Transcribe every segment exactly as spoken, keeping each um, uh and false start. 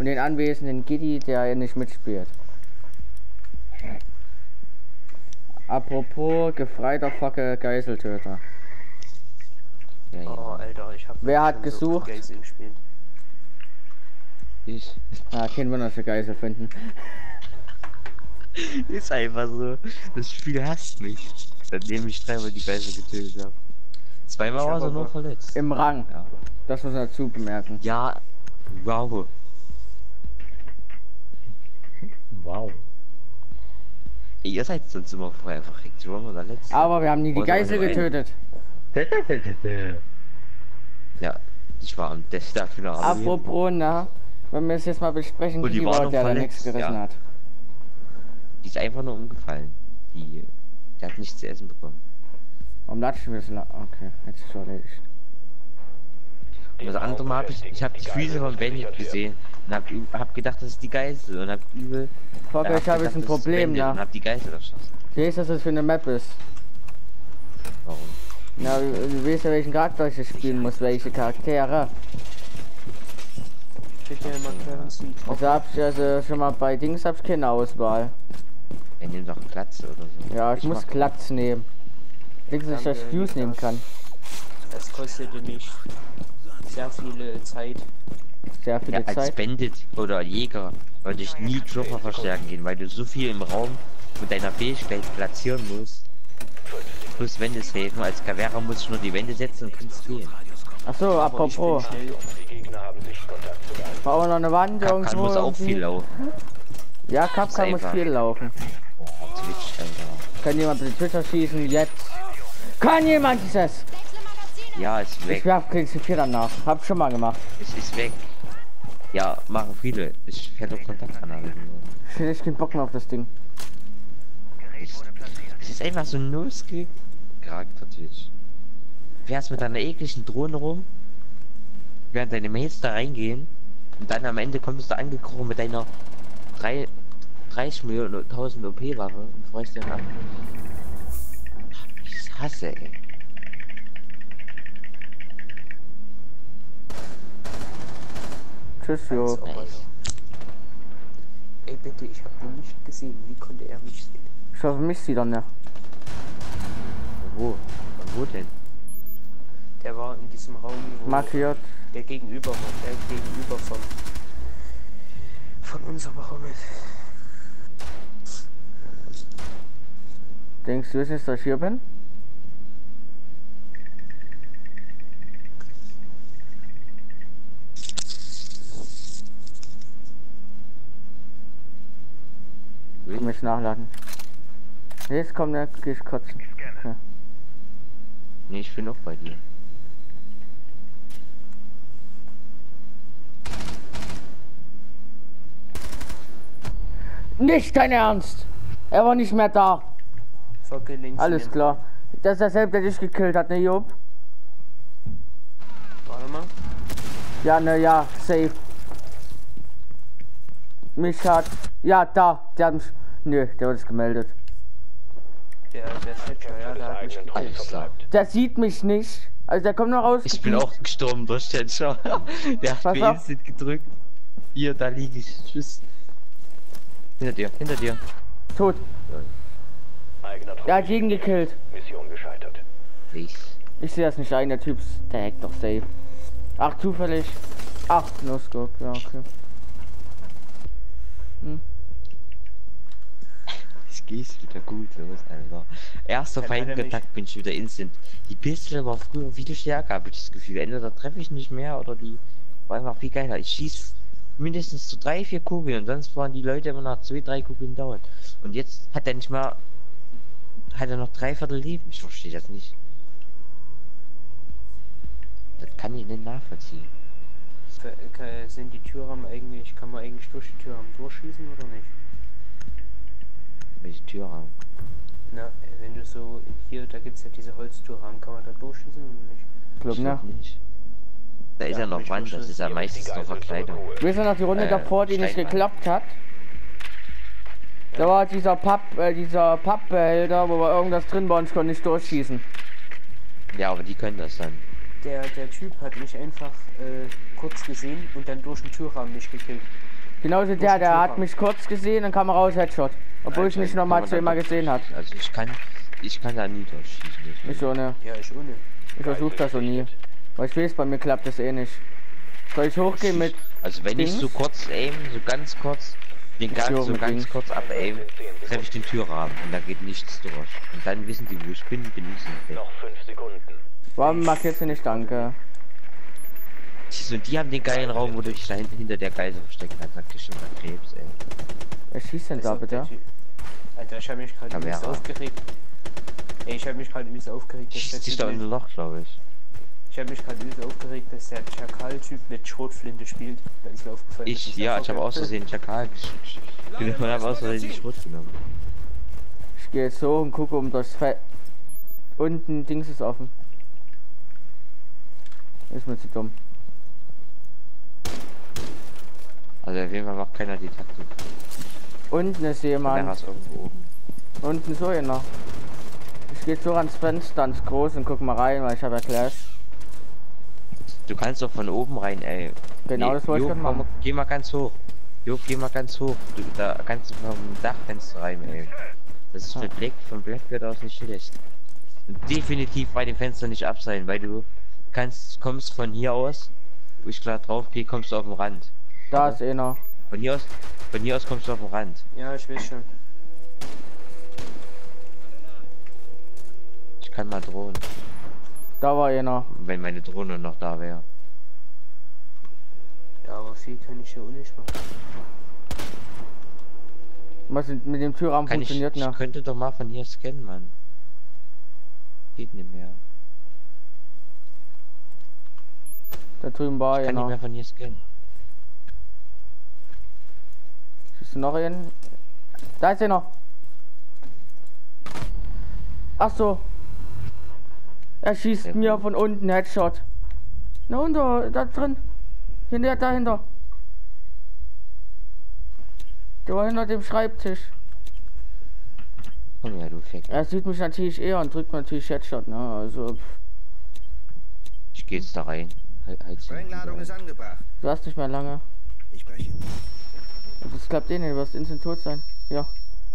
von den anwesenden Giddy, der nicht mitspielt. Apropos gefreiter Fackel Geiseltöter. Ja, ja. Oh, Alter, ich hab Wer hat gesucht? So Geisel gespielt. Ich. Ah, kein Wunder, dass wir Geisel finden. Ist einfach so. Das Spiel hasst mich. Seitdem ich dreimal die Geisel getötet habe. Zweimal war er nur verletzt. Im Rang. Ja. Das muss man dazu bemerken. Ja. Wow. Wow. Ihr seid sonst immer vorher verreckt. So waren wir der letzte. Aber wir haben nie die Oder Geisel nur ein. getötet. Ja, ich war am Death-Finale. Apropos, na, wenn wir es jetzt mal besprechen, Und die die war war noch der da verletzt, nichts gerissen ja. hat. Die ist einfach nur umgefallen. Die, die hat nichts zu essen bekommen. Warum latschen wir so lang? Okay, jetzt ist schon erledigt. Und das andere Mal habe ich, ich habe die Füße von Bandit gesehen und hab, hab gedacht, das ist die Geisel und hab übel. Fuck, äh, ich habe jetzt ein gedacht, das ist Problem, Bandit na. Und hab die Geisel erschossen. Siehst du, was das für eine Map ist? Warum? Na, du, du weißt ja, welchen Charakter ich spielen muss, welche Charaktere. Bitte mal klären, Sie Also hab ich also schon mal bei Dings hab ich keine Auswahl. Er nimmt doch Glatze oder so. Ja, ich, muss mach- Glatz nehmen. Denkst du, dass ich das Danke, Fuse nehmen Lukas. kann? Es kostete mich sehr viele Zeit. Sehr viele Ja, als Zeit. Bandit oder Jäger wollte ich nie Trooper verstärken gehen, weil du so viel im Raum mit deiner Fähigkeit platzieren musst. Plus Wände safen. Als Caveira muss ich nur die Wände setzen und kannst gehen. Achso, Aber ich bin apropos. schnell. Bauen wir noch eine Wand Kapkan irgendwo? muss auch irgendwie? viel laufen. Ja, Kapkan muss einfach. viel laufen. Oh, Twitch, Alter. Kann jemand bitte Twitter schießen? Jetzt. Kann jemand dieses? Ja, ist Ich weg. werf K C vier danach. Hab schon mal gemacht. Es ist weg. Ja, machen viele. Ich hätte Kontaktkanal. Ich hätte echt keinen Bock mehr auf das Ding. Es ist einfach so ein No-Skill-Charakter Twitch. Fährst mit deiner ekligen Drohne rum, während deine Mates da reingehen und dann am Ende kommst du angekrochen mit deiner drei, dreißig Millionen tausend O P-Waffe und freust dir ab. Ich hasse, ey. Tschüss, Jo. Als ob, Alter. Ey, bitte, ich hab ihn nicht gesehen. Wie konnte er mich sehen? Ich hoffe, mich sieht er nicht. Wo? Wo denn? Der war in diesem Raum, wo Markiert. der gegenüber war. Der gegenüber von, von unserem Raum ist. Denkst du, dass ich hier bin? Ich muss nachladen. Jetzt kommt der, geh ich kotzen. Okay. Nee, ich bin auch bei dir. Nicht dein Ernst! Er war nicht mehr da. Folge links. Alles neben. klar. Das ist derselbe, der dich gekillt hat, ne Job? Warte mal. Ja, ne, ja, safe. Mich hat... Ja, da. Der hat mich... Nö, der wird es gemeldet. Der, der Thatcher, ja, der hat mich gekillt. Alles klar. Der sieht mich nicht. Also der kommt noch raus. Ich bin auch gestorben durch den Schau. Der hat Pass mir auf. instant gedrückt. Hier, da liege ich. Tschüss. Hinter dir, hinter dir. Tot. Eigener Er hat jeden gekillt. Mission gescheitert. Ich. Ich sehe das nicht ein, der Typ, der hackt doch safe. Ach, zufällig. Ach, No-Scope, ja, okay. Hm. Es geht wieder gut los, Alter. Erster Ja, leider Feindkontakt bin ich wieder instant. Die Pistole war früher viel stärker, habe ich das Gefühl. Entweder treffe ich nicht mehr oder die war einfach viel geiler. Ich schieß mindestens so drei, vier Kugeln und sonst waren die Leute immer nach zwei, drei Kugeln dauert. Und jetzt hat er nicht mal, hat er noch drei Viertel Leben. Ich verstehe das nicht. Das kann ich nicht nachvollziehen. Für- äh, Sind die Türrahmen eigentlich, kann man eigentlich durch die Türrahmen durchschießen oder nicht? Welche Tür haben? Na, äh, wenn du so in hier, da gibt's ja diese Holztürrahmen, kann man da durchschießen oder nicht? Ich glaub, Ich ne? glaub nicht. Da ist ja noch ich Wand, das ist ja meistens nur Verkleidung. Wir sind noch die Runde Äh, davor, die nicht Steinwand. geklappt hat. Da war dieser Papp, äh, dieser Pappbehälter, wo wir irgendwas drin war und ich konnte nicht durchschießen. Ja, aber die können das dann. der, der Typ hat mich einfach äh, kurz gesehen und dann durch den Türrahmen nicht gekillt. Genauso der, der hat mich kurz gesehen, dann kam er raus, Headshot. Obwohl ich nicht nochmal zweimal gesehen hat. Also ich kann, ich kann da nie durchschießen. Ich so ne. Ja, ich ohne. Ich versuche das so nie. Weil ich weiß, bei mir klappt das eh nicht. Soll ich hochgehen mit... Also wenn Dings? ich so kurz aim, so ganz kurz, den Gang so mit ganz Dings. kurz ab aim, treffe ich den Türrahmen und da geht nichts durch. Und dann wissen die, wo ich bin, bin ich nicht. Noch fünf Sekunden. Warum markierst du nicht, danke? So, die haben den geilen Raum, wo du dich da hinten hinter der Geise verstecken kannst. Da kriegst du mal Krebs, ey. Wer schießt denn da Also, bitte? der Typ- Alter, ich hab mich gerade übelst Camera. aufgeregt. Ey, ich hab mich gerade übelst aufgeregt, dass der Schießt dich da Typ in ein mit, Loch, glaube ich. ich hab mich gerade übelst aufgeregt, dass der Chakal-Typ mit Schrotflinte spielt. Da ist mir aufgefallen. dass Ich, das ja, einfach ich habe der- aus Versehen Chakal geschickt. Ich habe aus Versehen die Schrot genommen. Ich gehe jetzt so und gucke um das Feld. Unten Dings ist offen. Ist mir zu dumm. Also auf jeden Fall macht keiner die Taktik. Unten ist Der jemand. ist irgendwo oben. Unten so einer. Ich gehe so ans Fenster, ans Groß und guck mal rein, weil ich habe ja Clash. Du kannst doch von oben rein, ey. Genau, das wollte ich Jo, gerade komm, machen. Geh mal ganz hoch. Jo, geh mal ganz hoch. Du, da kannst du vom Dachfenster rein, ey. Das ist Ah. für Black, von Blackbeard aus nicht schlecht. Und definitiv bei dem Fenster nicht ab sein, weil du kannst, kommst von hier aus, wo ich klar drauf gehe, kommst du auf den Rand. Da ist einer. Von hier aus, von hier aus kommst du auf den Rand. Ja, ich weiß schon. Ich kann mal drohen, Da war einer. wenn meine Drohne noch da wäre. Ja, aber viel kann ich hier auch nicht machen. Was mit dem Türrahmen Kann ich, funktioniert ich ne? könnte doch mal von hier scannen, Mann. Geht nicht mehr. Da drüben war Ich kann nicht einer. mehr von hier scannen. Ist noch einen? Da ist einer. Ach so. Er schießt Ja, mir gut. von unten Headshot. Na unter, da drin. Hinter, dahinter. Der war hinter dem Schreibtisch. Komm her, du Fick. Er sieht mich natürlich eher und drückt mir natürlich Headshot, ne? Also, pff, Ich geh jetzt da rein. He- heiz ihn Sprengladung wieder ist ein. angebracht. du hast nicht mehr lange. Ich spreche. Das klappt eh nicht, du wirst instant tot sein. Ja.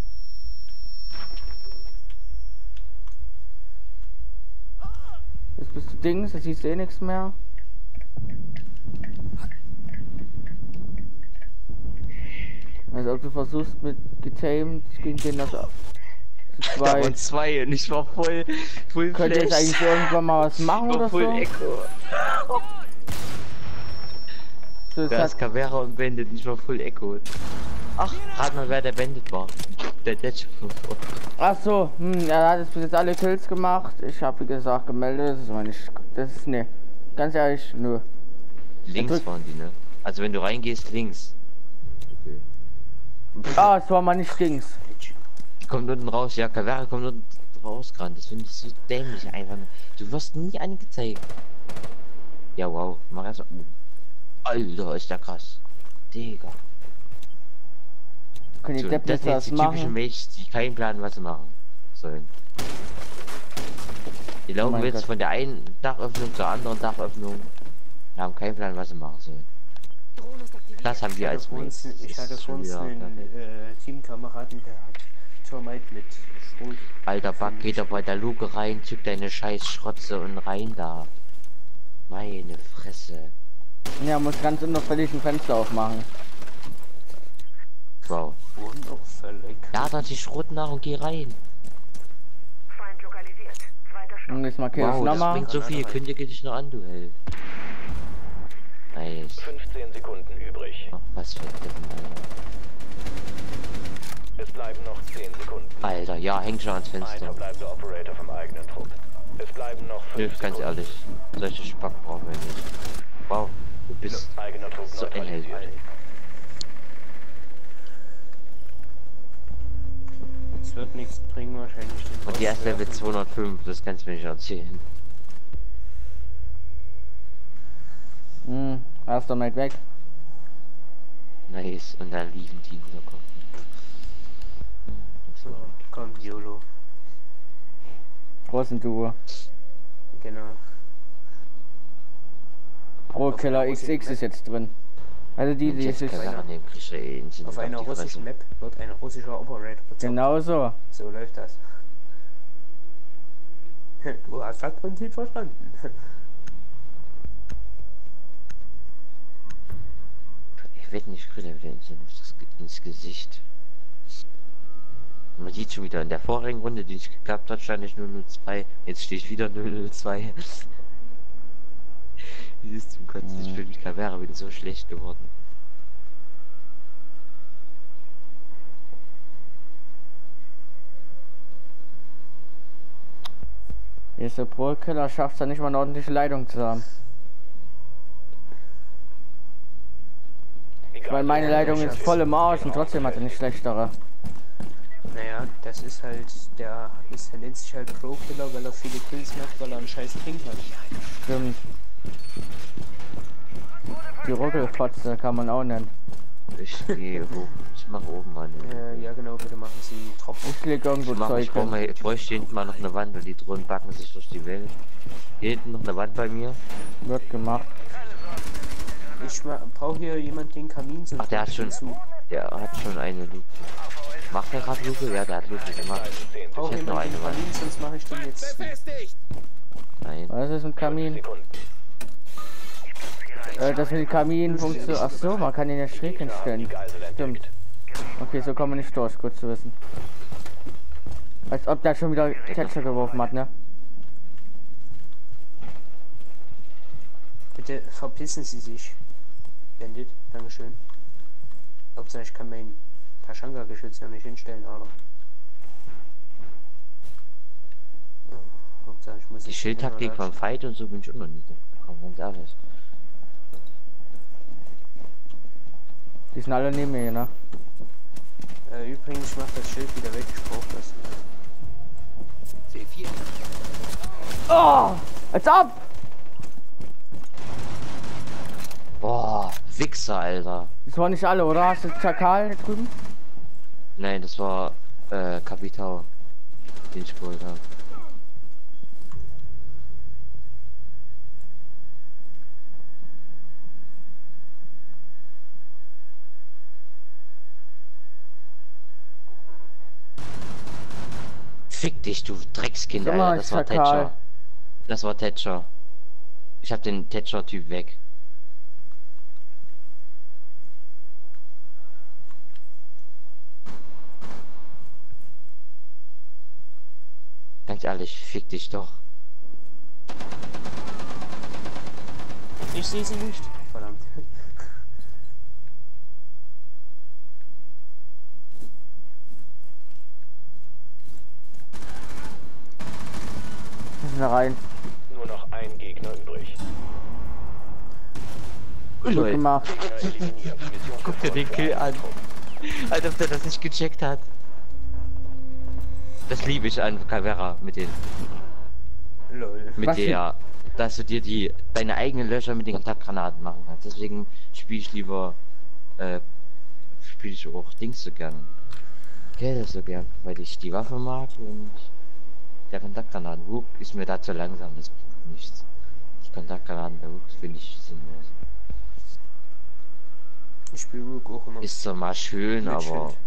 Jetzt bist du Dings, jetzt siehst du eh nichts mehr. Also ob du versuchst mit getamed gegen den das zu Da zweit. waren zwei und ich war voll, voll Könnt ihr jetzt flash. eigentlich irgendwann mal was machen Ich oder war voll so? Echo. So, das Da hat, ist Cavera und Bandit, ich war voll Echo. Ach, rat mal, wer der Bandit war. Der Dead. ach so, hm, er hat jetzt bis jetzt alle Kills gemacht. Ich habe wie gesagt gemeldet, das ist aber nicht, das ist ne, ganz ehrlich, nö. Links drückt- waren die, ne? Also wenn du reingehst, links. Okay. Ah, es war mal nicht Dings. Die kommt unten raus, ja, Cavera kommt unten raus gerade. Das finde ich so dämlich einfach. Du wirst nie angezeigt. Ja, wow. Mach erst mal. Alter, ist der krass. Digga. Können die So, Deppen das jetzt sind was jetzt die typischen machen? Mates, die keinen Plan, was sie machen sollen. Die laufen mein jetzt Gott. von der einen Dachöffnung zur anderen Dachöffnung. Die haben keinen Plan, was sie machen sollen. Das haben Ich wir hatte als vor uns, Mates. ich Das hatte ist vor schon uns wieder einen perfekt. äh, Teamkameraden, der hat Thermite mit Schrot. Alter Bug, geh doch bei der Luke rein, zück deine scheiß Schrotze und rein da. Meine Fresse. Ja, muss ganz unauffällig ein Fenster aufmachen. Wow. Unauffällig. Ja, dann die Schrot nach und geh rein. Feind lokalisiert. Zweiter Stock. Und jetzt markiere ich Wow, das nochmal. bringt so viel. Kündige dich noch an, du Held. Nice. fünfzehn Sekunden übrig. Ach, was für ein Deppen, Alter. Es bleiben noch zehn Sekunden. Alter, ja, häng schon ans Ein Fenster. verbleibender Operator vom eigenen Trupp. Es bleiben noch Nö, fünf ganz Sekunden. ehrlich. Solche Spack brauchen wir nicht. Wow, du bist Eigener Trupp so ein Held. neutralisiert. Es wird nichts bringen wahrscheinlich. den Und die erst Level rauswerfen. zweihundertfünf, das kannst du mir nicht erzählen. Hm, erster Mate weg. Nice, und da liegen die locker. Hm, das So, war- komm, YOLO. Großen Duo. Genau. Pro Killer X X ist jetzt drin. Also die, die ist auf einer russischen Map wird ein russischer Operator bezahlt. Genau so. So läuft das. Du hast das Prinzip verstanden. Ich werde nicht kriegen, wieder ins, ins Gesicht. Man sieht schon wieder in der vorigen Runde, die ich gehabt hat, stand ich null null zwei. Jetzt stehe ich wieder null null zwei. Wie ist zum Kotzen? Ich bin mit Caveira wieder so schlecht geworden. Dieser Pro-Killer schafft es ja nicht mal eine ordentliche Leitung zu haben. Weil meine Leitung ist voll im Arsch und trotzdem hat er nicht schlechtere. Naja, das ist halt, der ist, der nennt sich halt Pro-Killer, weil er viele Kills macht, weil er einen scheiß Ping hat. Stimmt. Die Ruckelfotze kann man auch nennen. Ich gehe hoch. Ich mache oben mal. Äh, ja genau, bitte machen Sie Tropfen. Ich leg irgendwo ich mach, Zeug ich brauche mal, ich bräuchte hinten mal noch eine Wand und die Drohnen backen sich durch die Welt. Hier hinten noch eine Wand bei mir. Wird gemacht. Ich brauche hier jemand den Kamin zu. Ach, der hat schon, zu. Der hat schon eine Luke. Macht der gerade Luke? Ja, der hat Luke gemacht. Ich brauche hätte noch eine den Wand. Kamin, sonst mache ich den jetzt zu. Nein. Was ist ein Kamin? Äh, das mit dem Kamin funktioniert. Ach so, man kann ihn ja schräg hinstellen. Stimmt. Okay, so kommen wir nicht durch, gut zu wissen. Als ob der schon wieder Thatcher geworfen hat, ne? Bitte verpissen Sie sich. Bandit, Dankeschön. Hauptsache ich kann mein Taschanga-Geschütz ja nicht hinstellen, aber. Oh, Hauptsache ich muss Die Schildtaktik vom Fight und so bin ich immer nicht. Komm, ganz ehrlich. Die sind alle neben mir, ne? Äh, übrigens, ich mach das Schild wieder weg, ich brauch das. C vier. Oh! Als ob! Boah, Wichser, Alter. Das waren nicht alle, oder? Hast du Chakal da drüben? Nein, das war äh, Kapital, den ich geholt habe. Fick dich, du Dreckskind, Sag mal, Alter. Das war Chakal. Thatcher. Das war Thatcher. Ich hab den Thatcher-Typ weg. Ganz ehrlich, fick dich doch. Ich sehe sie nicht. Verdammt. Müssen wir rein. Nur noch ein Gegner übrig. Gut gemacht. Guck dir den Kill an. Als ob der das nicht gecheckt hat. Das liebe ich an Caveira mit den. Lol. Mit Was der. Dass du dir die deine eigenen Löcher mit den Kontaktgranaten machen kannst. Deswegen spiele ich lieber. Äh, spiele ich auch Dings so gern. Gell, so gern. Weil ich die Waffe mag und der Kontaktgranaten. Hook ist mir da zu langsam, das bringt nichts. Die Kontaktgranaten der Hook finde ich sinnlos. Ich spiele Rook auch immer. Ist zwar mal schön, Mit aber. Schild.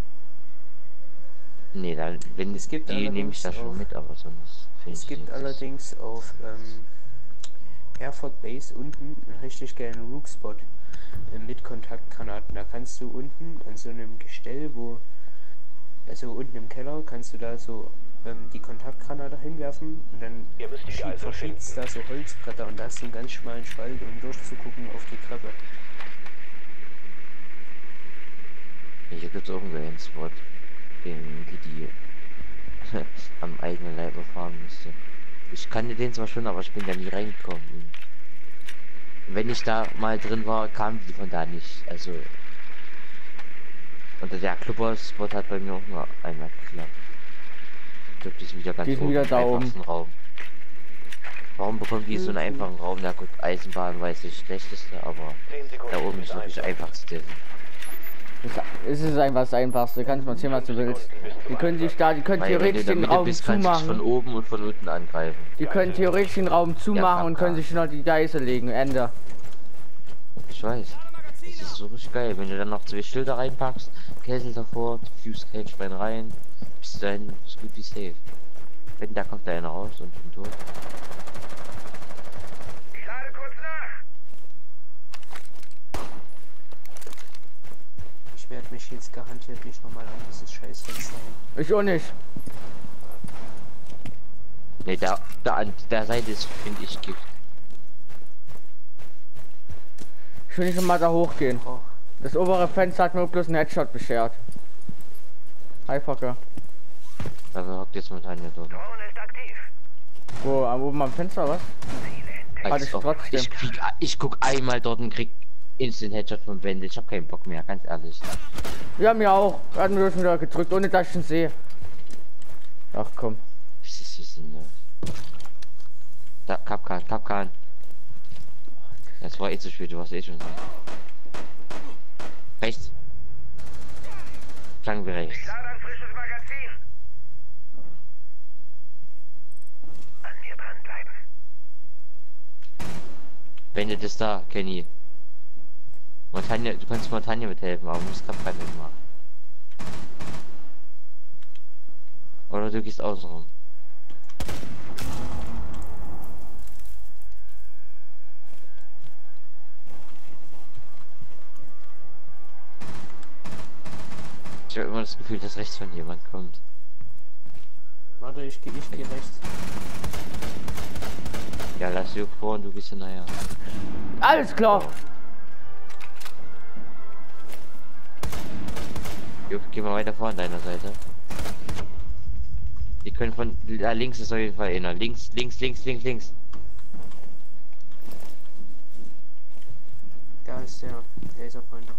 Nee, dann, wenn Es es gibt die nehme ich da schon allerdings mit, aber sonst finde Es ich gibt nicht. allerdings auf ähm, Herford Base unten einen richtig geilen Rook-Spot äh, mit Kontaktgranaten. Da kannst du unten an so einem Gestell, wo, also unten im Keller, kannst du da so ähm, die Kontaktgranate hinwerfen und dann Ihr müsst die Geisel verschiebt da so Holzbretter und da hast du einen ganz schmalen Spalt, um durchzugucken auf die Treppe. Hier gibt es irgendwo einen Spot, den die am eigenen Leib erfahren müsste. Ich kannte den zwar schon, aber ich bin da nie reingekommen. Und wenn ich da mal drin war, kamen die von da nicht. Also unter der Clubber-Spot hat bei mir auch nur einmal geklappt. Ich glaube, die ist wieder ganz Die ist oben wieder im da oben. einfachsten Raum. Warum bekommt die so einen einfachen Raum? Na gut, Eisenbahn weiß ich schlechteste, aber zehn Sekunden. da oben ist wirklich einfach zu dessen. Es ist einfach das Einfachste, kannst mal erzählen, was du willst. Die können sich da, die können Weil wenn du theoretisch in der den Mitte Raum bist, kannst du dich von zumachen. oben und von unten angreifen. Die können theoretisch den Raum zumachen und können sich noch die Geißel legen. Ende. Ich weiß. Das ist so richtig geil. Wenn du dann noch zwei Schilder reinpackst, Kessel davor, Fuse Cage rein rein, bist du dann so gut wie safe. Wenn da kommt da einer raus und bin tot. Ich lade kurz nach. Ich werde mich jetzt garantiert nicht nochmal an dieses Scheißfenster hin. Ich auch nicht. Ne, da, da an der Seite ist, finde ich, Gift. Ich will nicht mal da hochgehen. Oh, Das obere Fenster hat mir bloß einen Headshot beschert. Hi, Fucker. Da hockt jetzt mit Tanja dort. Drone ist aktiv. Wo, am oben am Fenster, was? Hatte Als ich ob. trotzdem. Ich, krieg, ich guck einmal dort und krieg Instant Headshot von Wendel. Ich hab keinen Bock mehr, ganz ehrlich. Ja, mir auch. Er hat mir das wieder gedrückt, ohne dass ich ihn sehe. Ach komm. Was ist das denn da? Da, Kapkan, Kapkan. Das war eh zu spät, du warst eh schon da. Rechts. Fangen wir rechts. Ich lade ein frisches Magazin. An mir dranbleiben. Wendel ist da, Kenny. Montagna, du kannst Montagna mithelfen, aber du musst Kapkan mitmachen. Oder du gehst außen rum. Ich habe immer das Gefühl, dass rechts von jemand kommt. warte, ich gehe ich geh rechts. Ja, lass du vor und du gehst hinterher. Alles klar. Jo, geh mal weiter vor an deiner Seite. Die können von da links ist auf jeden Fall einer. Links, links, links, links, links. Da ist der Laserpointer.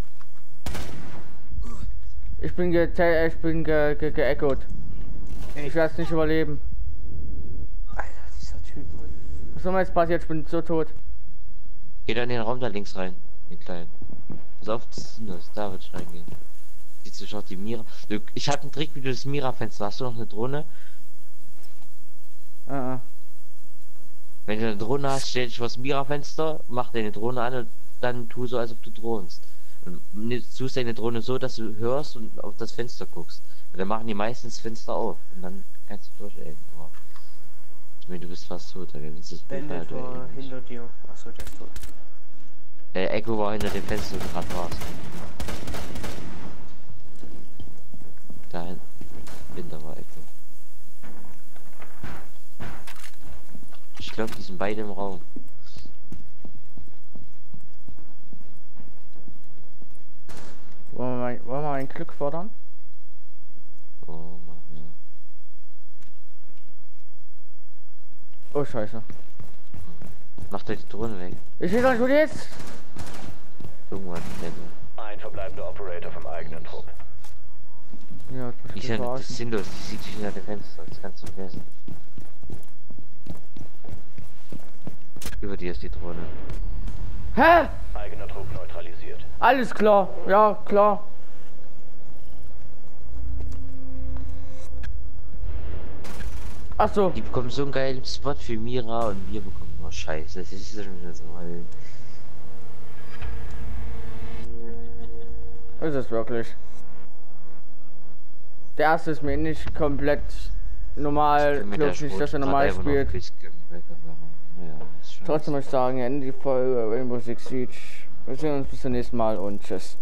Ich bin ge ich bin ge ge geechoed. Ich werde es nicht überleben. Alter, dieser Typ, Mann. Was soll mir jetzt passiert? Ich bin so tot. Geh da in den Raum da links rein. Den kleinen. Pass auf, das ist das. Da wird ich reingehen. Siehst du schon die Mira? Du, ich hab einen Trick, wie du das Mira-Fenster. Hast du noch eine Drohne? Ah, ah. Wenn du eine Drohne hast, stell dich vor das Mira-Fenster, mach deine Drohne an und dann tu so, als ob du drohnst. Und tust deine Drohne so, dass du hörst und auf das Fenster guckst. Und dann machen die meistens das Fenster auf. Und dann kannst du durchaimen. Aber ich meine, du bist fast tot. Dann ist das Bandit war hinter dir. Achso, der ist tot. Der Echo war hinter dem Fenster, wo du gerade warst. Da hinter war Echo. Ich glaube, die sind beide im Raum. Wollen wir mal, wollen wir mal ein Glück fordern? Oh Mann, ja. Oh Scheiße. Mach doch die Drohne weg. Ich will doch nicht jetzt. Irgendwann. Ein verbleibender Operator vom eigenen Trupp. Ja, das Die ist sind, das ist sinnlos, die sieht sich hinter dem Fenster, das kannst du vergessen. Über dir ist die Drohne. Hä? Eigener Trupp neutralisiert. Alles klar. Ja, klar. Ach so. Die bekommen so einen geilen Spot für Mira und wir bekommen nur Scheiße. Das ist schon wieder so mal. Ist es wirklich. Der erste ist mir nicht komplett normal. Ich glaube nicht, dass er normal spielt. Trotzdem muss ich sagen, Ende die Folge Rainbow Six Siege. Wir sehen uns bis zum nächsten Mal und tschüss.